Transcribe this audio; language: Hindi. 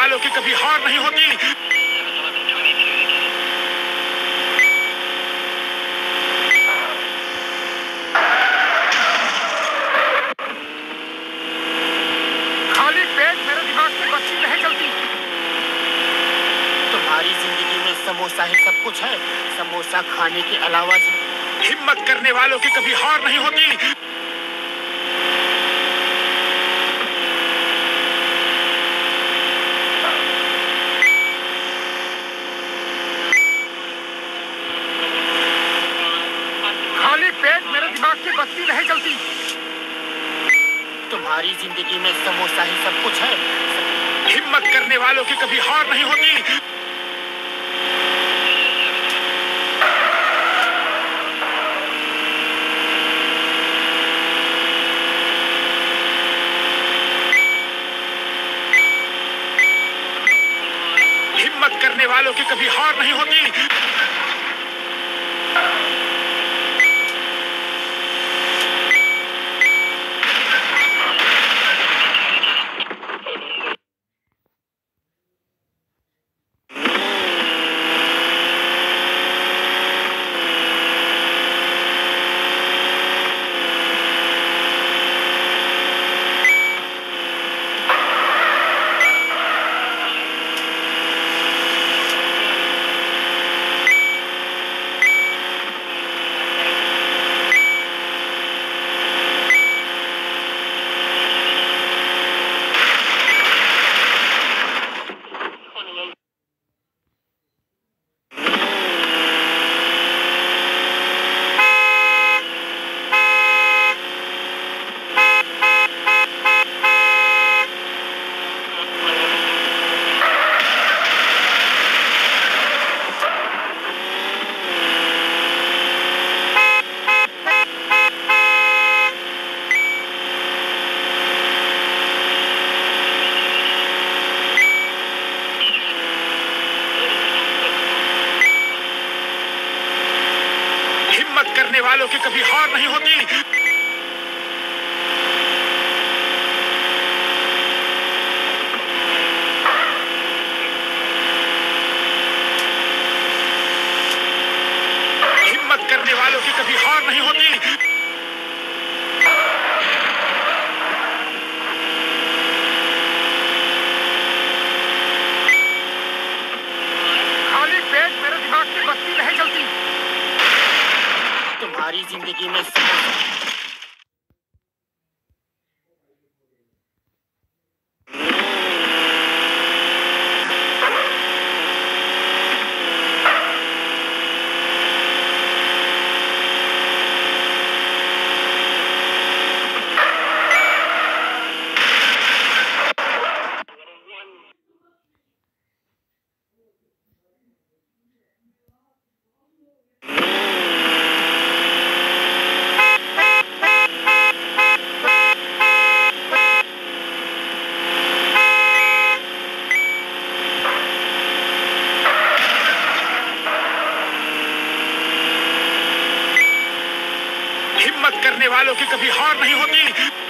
वालों की कभी हार नहीं होती। खाली पेट मेरे दिमाग से बत्ती नहीं जलती। तुम्हारी जिंदगी में समोसा ही सब कुछ है। समोसा खाने के अलावा हिम्मत करने वालों की कभी हार नहीं होती। खाली पेट मेरे दिमाग की बत्ती नहीं जलती। तुम्हारी जिंदगी में समोसा ही सब कुछ है। हिम्मत करने वालों की कभी हार नहीं होती। हिम्मत करने वालों की कभी हार नहीं होती। हिम्मत करने वालों की कभी हार नहीं होती। हिम्मत करने वालों की कभी हार नहीं होती। खाली पेट मेरे दिमाग की बत्ती नहीं जलती। तुम्हारी जिंदगी में समोसा हिम्मत करने वालों की कभी हार नहीं होती।